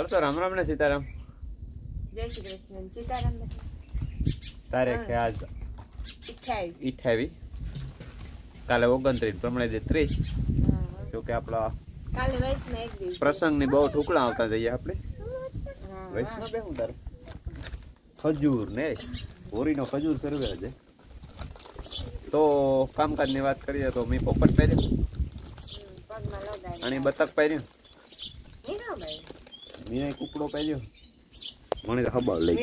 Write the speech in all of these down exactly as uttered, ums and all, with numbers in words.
હાલ તો રામ રામ ને સીતારામ. જય શ્રી કૃષ્ણ. સીતારામ. તારીખ આજ અઠ્યાવીસ, કાલે ઓગણત્રીસ, પ્રમાણે દે ત્રીસ. જો કે આપણા કાલે વૈષ્ણવ એક દિવસ પ્રસંગની બહુ ઠુકડા આવતા જઈએ આપણે. વૈષ્ણવ બે હું તારે ખજૂર ને હોરીનો ખજૂર સર્વે છે. તો કામકાજની વાત કરીએ તો મેં પોપટ પહેર્યું અને બતક પહેર્યું, મેં કુકડો પહેર્યો, મને ખબર લઈ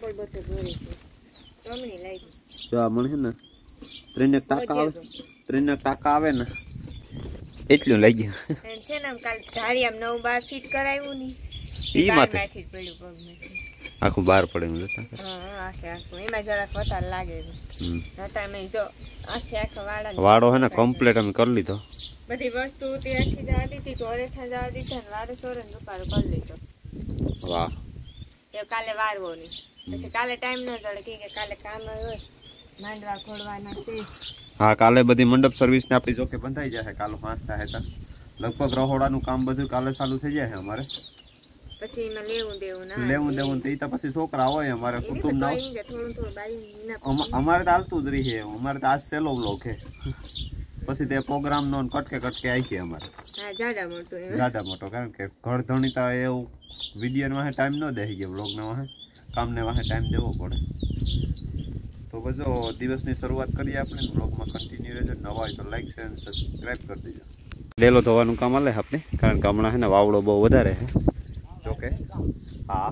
મને છે ને ત્રણ ટાકા આવે, ત્રણ ટાકા આવે ને એટલું લઈ ગયું છે ને. કાલ ધારી આમ નવ બાર ફીટ કરાવ્યું ની ઈ માથે માથી પડ્યું પગ મે આખું બહાર પડે હું જતા. હા આખે આખું એમાં જરાક વધારે લાગે નતા મે જો આખે આખા વાડા વાડો હે ને કમ્પ્લીટ અમે કરી લીધો. બધી વસ્તુ ત્યાંથી જવા દીધી, ટોરે થા જવા દીધા ને વાડે સોરે દુકાળ કરી લીધો. વાહ. એ કાલે વારવો ની પછી કાલે ટાઈમ ન જડે કે કાલે કામ હોય માંડવા ખોડવાના છે. હા કાલે બધી મંડપ સર્વિસ ને આપણી જોકે બંધાઈ જાય. કાલે પાંચ થાય તા લગભગ રહોડાનું કામ બધું કાલે ચાલુ થઈ જાય અમારે. પછી એમાં લેવું દેવું ના લેવું દેવું તો ઈ તો પછી છોકરા હોય અમારે કુટુંબ ના અમારે તો હાલતું જ રહી છે. અમારે તો આજ સેલો બ્લોક છે પછી તે પ્રોગ્રામ નો કટકે કટકે આવી છે અમારે. હા જાડા મોટો જાડા મોટો કારણ કે ઘર ધણીતા એવું વિડીયો વાહે ટાઈમ ન દે કે બ્લોગ ના વાહે કામ ને વાહે ટાઈમ દેવો પડે. તો બજો દિવસની શરૂઆત કરીએ આપણે. બ્લોગમાં કન્ટિન્યુ રહેજો. નવા હોય તો લાઈક શેર અને સબસ્ક્રાઇબ કરી દેજો. ડેલો ધોવાનું કામ આલે આપણે કારણ કે હમણાં છે ને વાવડો બહુ વધારે છે. જોકે હા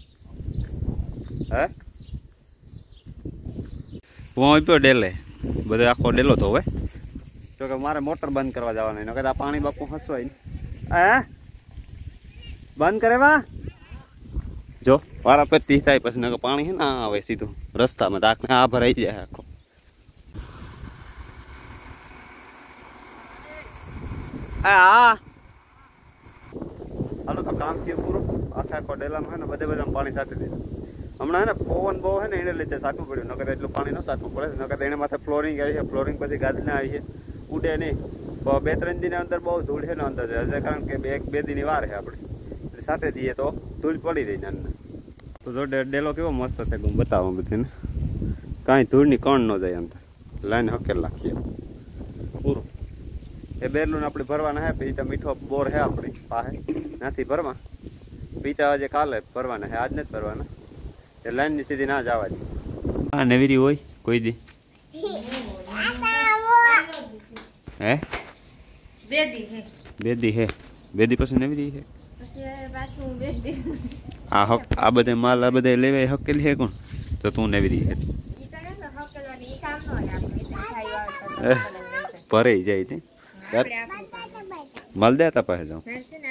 હે હું આપ્યો ડેલે બધે આખો ડેલો ધોવે. જોકે મારે મોટર બંધ કરવા જવાનું નકર આ પાણી બાપુ હસવાય ને હે બંધ કરે વા જો વારા પત્તી થાય પછી નકર પાણી છે ને આવે સીધું રસ્તામાં તો આખને આ ભરાઈ જાય આખો. હા હાલો તો કામ થયું પૂરું. આખા આખો ડેલામાં છે ને બધે બધા પાણી સાટી દીધું. હમણાં છે ને પવન બહુ છે ને એને લીધે સાટવું પડ્યું. નકર એટલું પાણી ન સાટવું પડે. નકર એને માથે ફ્લોરિંગ આવી છે. ફ્લોરિંગ પછી ગાદલા આવી છે ઉડે નહીં. બે ત્રણ દિન અંદર બહુ ધૂળ છે ને અંદર છે કારણ કે બે એક બે દિનની વાર છે આપણે એટલે સાથે દઈએ તો ધૂળ પડી રહી ને અંદર. તો જો ડેલો કેવો મસ્ત થાય હું બતાવું બધીને. કાંઈ ધૂળની કણ ન જાય અંદર. લાઈન હકેલ રાખીએ પૂરું. એ બેરલું આપણે ભરવાના હે પછી મીઠો બોર હે આપણી પાસે નાથી ભરવા પીતા આજે કાલે ભરવાના હે આજ નથી ભરવાના. એ લાઈનની સીધી ના જવા દે. હા નવીરી હોય કોઈ દી હે બેદી હે બેદી હે બેદી પછી નવીરી હે આ હક આ બધે માલ આ બધે લેવાય હકેલી હે કોણ તો તું નવીરી હે ભરે જાય તે માલ દેતા પાસે જાઉં.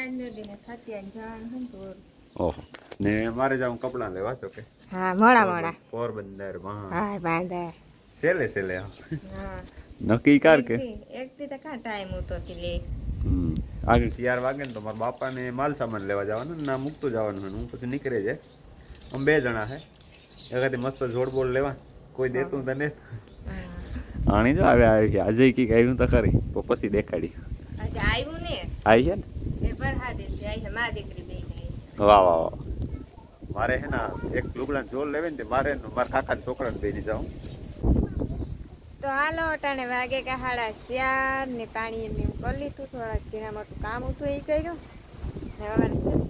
ઓહો ને મારે જાઉં કપડા લેવા છો કે હા મોડા મોડા પોરબંદર માં હા બાંધા સેલે સેલે હા નક્કી કર કે એક થી તો કા ટાઈમ ઉતો કે લે હમ આગળ ચાર વાગે ને તો મારા બાપાને માલ સામાન લેવા જવાનું ના મૂકતો જવાનું હું પછી નીકળે જાય. આમ બે જણા હે એકાદી મસ્ત જોડ બોડ લેવા કોઈ દેતું તને આણી જો આવે આવી આજે કી આવ્યું તો ખરી તો પછી દેખાડી આજે આવ્યું ને આવી છે ને એ પર હા દે છે આ માં દીકરી બે વાહ વાહ વાહ. મારે હે ને એક લુગડા જોડ લેવે ને મારે મારા કાકા છોકરાને બેની જાઉં. તો હાલો અટાણે વાગે કે હાડા ચાર ને પાણી ને કરી લીધું. થોડા ઝીણા મોટું કામ હતું એ કર્યું ને હવે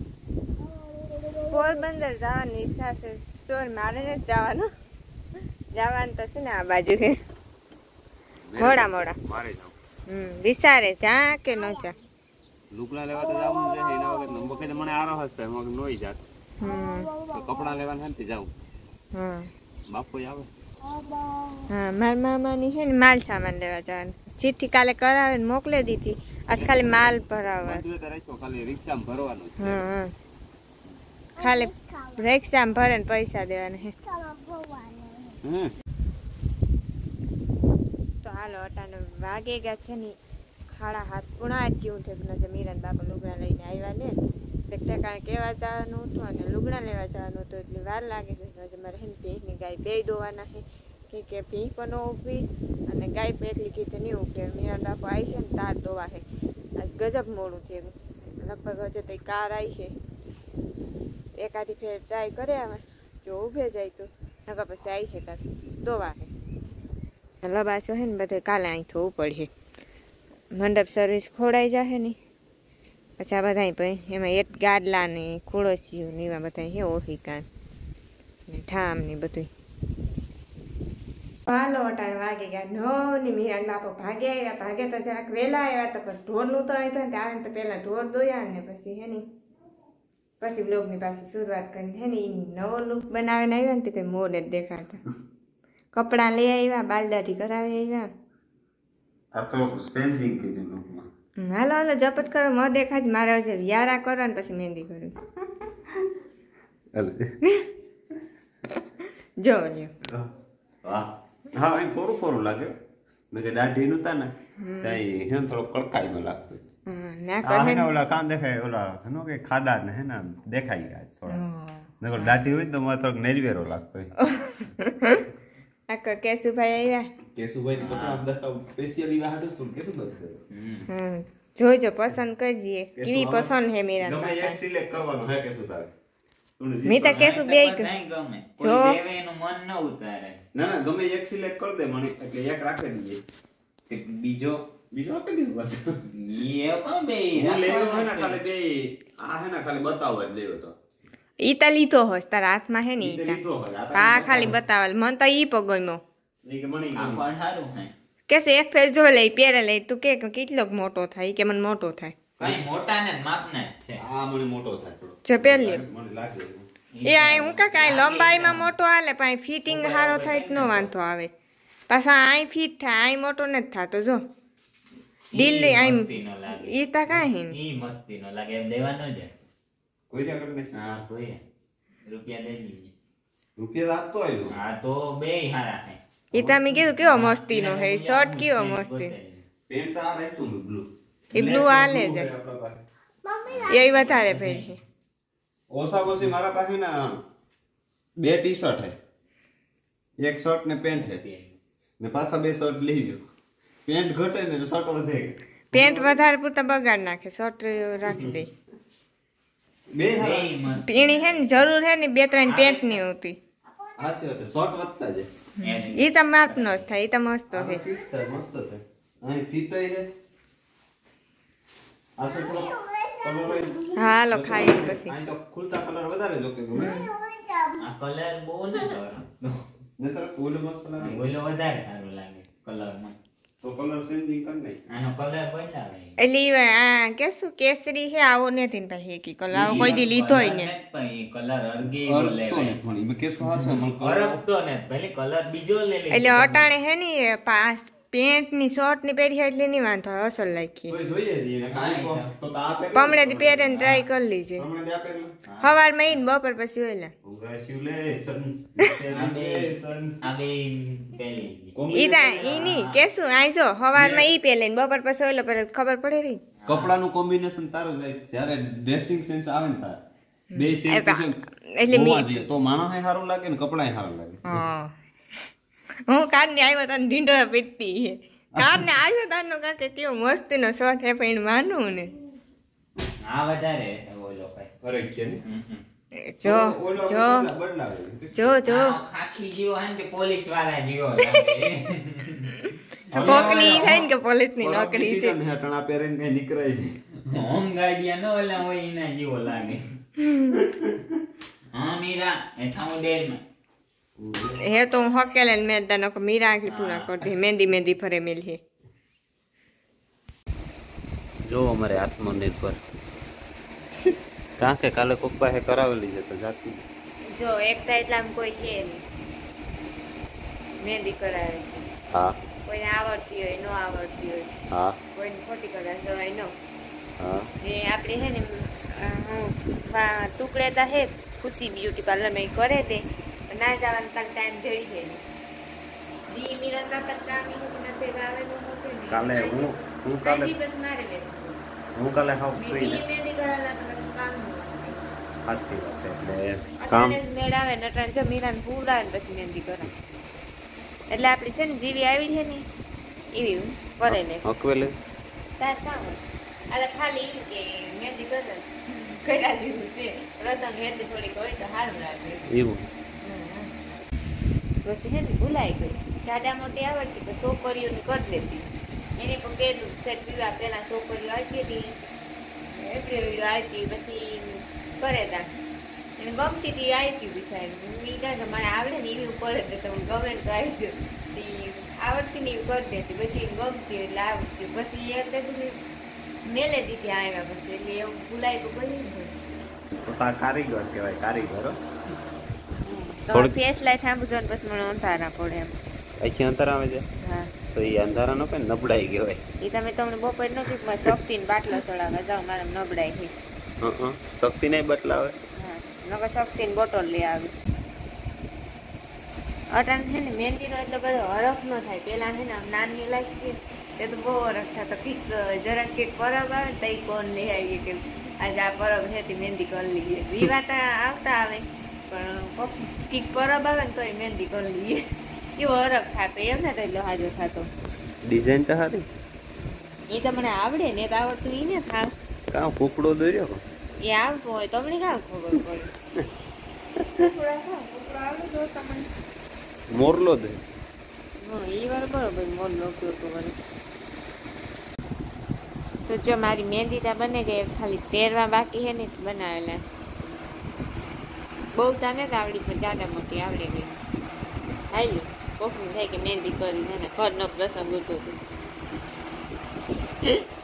પોરબંદર જવાની ઈચ્છા છે. ચોર મારે ને જવાનું જવાનું તો છે ને આ બાજુ છે મોડા મોડા મારે જાઉં હમ વિચારે જા કે ન જા લુગડા લેવા તો જાવું છે એના વગર વખતે મને આરો હસતા મગ નોઈ જાત હમ તો કપડા લેવા શાંતિ જાઉં. હમ બાપુ આવે હા મારા મામાની છે ને માલ સામાન લેવા જવાનું. ચિઠ્ઠી કાલે કરાવે ને મોકલી દીધી. આજ ખાલી માલ ભરાવા ખાલી રિક્ષામાં ભરવાનું છે. હમ ખાલી રિક્ષામાં ભરે ને પૈસા દેવાના હે. તો હાલો અટાને વાગે ગયા છે ને ખાડા હાથ પૂણા જ જેવું થયું ને મીરાન બાપા લુગડા લઈને આવ્યા ને એક ઠેકાણે કેવા જવાનું હતું અને લુગડા લેવા જવાનું હતું એટલે વાર લાગે છે. મારે હે ને ભેંસની ગાય બે દોવાના છે કે કે ભેંસ પણ ઊભી અને ગાય પણ એકલી કીધે નહીં ઊભી. મીરાન બાપુ આવી છે ને તાર દોવા છે. આજ ગજબ મોડું થયું લગભગ હજુ તો કાર આવી છે એકાદી ફેર ટ્રાય કરે આવે જો ઊભે જાય તો નકર પછી આવી છે તાર દોવા છે લબાસો હે ને બધે કાલે અહીં થવું પડે મંડપ સર્વિસ ખોડાઈ જશે ને પછી આ બધા પછી એમાં એક ગાડલા ને ખોડોસીયું ને એવા બધા હે ઓહી કાન ને ઠામ ને બધું પાલો અટાણ વાગી ગયા નો ને મીરાન બાપો ભાગે આવ્યા ભાગે તો જરાક વહેલા આવ્યા તો પણ ઢોરનું તો આવ્યું ને આવે ને તો પહેલા ઢોર દોયા ને પછી હે ને પછી બ્લોગની પાસે શરૂઆત કરીને હે ને એ નવો લુક બનાવીને આવ્યા ને તો કંઈ મોડ જ દેખાતા કપડાં લઈ આવ્યા બાલદાઢી કરાવી આવ્યા આ તો ચેન્જિંગ કીધું લુકમાં હાલો હાલો ઝપટ કરો મ દેખાય મારે હજુ વ્યારા કરો ને પછી મહેંદી કરું જો લ્યો વાહ હા અહીં થોડું થોડું લાગે મેં કે દાઢી નું તા ને ત્યાં હેન થોડો કડકાઈમાં લાગતું આ હે ને ઓલા કામ દેખાય ઓલા હેનો કે ખાડા ને હે ને દેખાઈ ગયા થોડા નકર દાઢી હોય તો મને થોડોક નેરવેરો લાગતો હોય આ કેશુભાઈ આવ્યા કેશુભાઈ ની કપડા દેખાવ સ્પેશિયલી વાહડ હતું કેશુભાઈ હમ જોજો પસંદ કરજે કેવી પસંદ હે મેરા ગમે એક સિલેક્ટ કરવાનું હે કેશુ તારે મી તો કેશુ બે ગમે જો દેવેનું મન ન ઉતારે ના ના ગમે એક સિલેક્ટ કર દે મને એટલે એક રાખી દીજે બીજો બીજો આપી દીધું બસ એ કોણ બે હું લેવો હે ને ખાલી બે આ હે ને ખાલી બતાવવા જ લેવો તો ઈ તો લીધો હોસ તારા હાથમાં હે ને ઈ લીધો હોય આ ખાલી બતાવલ મન તો ઈ પગોયમો એ કે મને આ પણ સારું હે કેસે એક ફેર જો લઈ પહેરે લઈ તું કે કેટલો મોટો થાય કે મને મોટો થાય કઈ મોટા ને માપના જ છે આ મને મોટો થાય થોડો જો પહેલી મને લાગે એ આ હું કા કાઈ લંબાઈમાં મોટો હાલે પણ ફિટિંગ સારો થાય તો નો વાંધો આવે પાછા આઈ ફિટ થાય આઈ મોટો નથી થાતો જો દિલ્હી આઈ ઈ તા કાઈ ઈ મસ્તી નો લાગે એમ દેવાનો જ કોઈ જાગર નહીં હા કોઈ રૂપિયા દે દીજે રૂપિયા આપતો આવ્યો હા તો બે હારા હે ઈ તમે કીધું કેવો મસ્તી નો હે શર્ટ કેવો મસ્તી પેન્ટ આ રાખ્યું મે બ્લુ એ બ્લુ આલે છે એ વધારે ભાઈ ઓસા બોસી મારા પાસે ના બે ટી શર્ટ હે એક શર્ટ ને પેન્ટ હે ને પાછા બે શર્ટ લઈ ગયો પેન્ટ ઘટે ને શર્ટ વધે પેન્ટ વધારે પૂરતા બગાડ નાખે શર્ટ રાખી દે બે બે મસ્ત પીણી હે ને જરૂર હે ને બે ત્રણ પેન્ટ ની હોતી હાસી વાત શર્ટ વધતા જાય ઈ તો માપ નો જ થાય ઈ તો મસ્ત છે ફિટ થાય મસ્ત થાય અહીં ફિટ હે આ તો થોડો કલર હાલો ખાઈ પછી અહીં તો ખુલતા કલર વધારે જો કે ગમે આ કલર બહુ ન કરો નતર ફૂલ મસ્ત લાગે બોલો વધારે સારું લાગે કલર માં તો કલર ચેન્જિંગ કર નહીં આનો કલર બદલાવે એટલે ઈ આ કેશું કેસરી હે આવો નથી ને પછી કે કલર આવો કોઈ દી લીધોય ને પણ કલર અરગી અરતો લેવાય ને પણ ઈ કેસો હાસે મને કલર અરગતો ને ભલે કલર બીજો લે લે એટલે અટાણે હે ને પાસ પેન્ટ ની શર્ટ ની પહેરી એટલે નહીં વાંધો આવે, અસલ લાગી કોઈ જોઈએ જ નહીં. કાંઈ કો તો આ પહેરી પમણે થી પહેરીને ટ્રાય કરી લીજે હમણાં ત્યાં પહેરી સવાર માં ઈને બપોર પછી ઓલા કોંગ્રેચ્યુલેશન આ બે આ બે પેલી ઈ તા ઈ ની કેશું આઈ જો સવાર માં ઈ પહેલે ને બપોર પછી ઓલો પહેલે ખબર પડે રહી. કપડાનું કોમ્બિનેશન તારું જાય ત્યારે ડ્રેસિંગ સેન્સ આવે ને તાર બે સેમ એટલે મી તો માણસ સારું લાગે ને કપડાય સારું લાગે. હા હું કાર ને આવ્યો તને ઢીંડો પીટતી હે કાર ને આવ્યો તારનો કાકે કેવો મસ્તી નો શોટ હે પણ માનું ને આ વધારે ઓલો કઈ અરે કે ને જો જો બદલાવે જો જો ખાખી જીવો હે કે પોલીસ વાળા જીવો લાગે પોકની થાય ને કે પોલીસ ની નોકરી છે સીઝન હેઠણા પહેરીને કઈ નીકળાય નહીં. હોમ ગાર્ડિયન નો ઓલા હોય એના જીવો લાગે. હા મીરા એઠા હું ડેર માં હે તો હું હકેલે મેં તને મીરા આખી પૂરા કરતી મહેંદી મહેંદી ફરે મેલી જો અમારે આત્મનિર્ભર કાં કે કાલે પપ્પા હે કરાવેલી છે તો જાતી જો એક થાય એટલે આમ કોઈ છે મહેંદી કરાવે હા કોઈને આવડતી હોય ન આવડતી હોય હા કોઈને ખોટી કરાવે જવાય ન હા એ આપણે હે ને હું ટુકડેતા હે ખુશી બ્યુટી પાર્લર માં કરે તે ના જવાનું તાર ટાઈમ જડી છે દી મિરન બાપા કામ ની હું નથી આવેલું નથી કાલે હું હું કાલે બસ મારે લે હું કાલે હાવ ફ્રી દી મહેંદી કરાવલા તો બસ કામ સાચી વાત એટલે કામ કામ મેળ આવે નટણ જો મીરાન પૂરા ને પછી મહેંદી કરાવે એટલે આપણી છે ને જીવી આવી છે ને એવી કરે ને હકવેલે તાર કામ અરે ખાલી કે મહેંદી કરે કર્યા જેવું છે. પ્રસંગ હેતુ થોડીક હોય તો સારું લાગે. એવું પછી હે ને ભૂલાઈ ગઈ. જાડા મોટી આવડતી તો છોકરીઓને કરી દેતી. એને પણ કેટલું સેટ પીવા પેલા છોકરીઓ આવતી હતી એટલી વિડીયો આવતી પછી કરે તા એને ગમતી હતી આવતી બિચારી. હું ઈ કાંઈ મારે આવડે ને એવી ઉપર જ તમે ગમે તો આવીશું આવડતી ને એવી કરી દેતી પછી ગમતી એટલે આવડતી પછી એટલે બધું મેલે દીધી આવ્યા પછી એટલે એવું ભૂલાય તો બની તો કારીગર કહેવાય કારીગર થોડું ફેસ લાઈટ સાંભળજો ને પછી મને અંધારા પડે એમ અહીંથી અંતર આવે છે હા તો એ અંધારા નો કઈ નબળાઈ કહેવાય. એ તમે તમને બપોર નથી શક્તિ ને બાટલો ચડાવવા જાઓ મારે નબળાઈ થઈ. હા શક્તિ નહીં બદલાવે. હા નકર શક્તિ ને બોટલ લઈ આવી. અટાણ છે ને મહેંદીનો એટલો બધો હરખ ન થાય. પેલા છે ને આમ નાની લાગતી એ તો બહુ હરખ થતો. કીક જરાક કઈક પરબ આવે ને તો કોણ લઈ આવીએ કે આજે આ પરબ છે તે મહેંદી કરી લઈએ. એ વાત આવતા આવે પણ કીક પરબ આવે ને તો એ મહેંદી કરી લઈએ. એવો હરખ થતો એમ ને તો એટલો હાજો થતો. ડિઝાઇન તો સારી એ તમને આવડે ને તો આવડતું એ ને થાવ કાં કુકડો દોર્યો એ આવતું હોય તમને કાં ખબર પડે. કુકડા ખાવ કુકડા આવડે તો તમને મોરલો દે હા એ વાર બરોબર મોરલો ઉપયોગ કરે. તો જો મારી મહેંદી ત્યાં બને ગઈ ખાલી તેરવા બાકી છે ને બનાવેલા. બહુ તાને જ આવડી પણ જાડા મોટી આવડે ગઈ. હાલ્યું કોકનું થાય કે મહેંદી કરી ને ઘરનો પ્રસંગ હતો.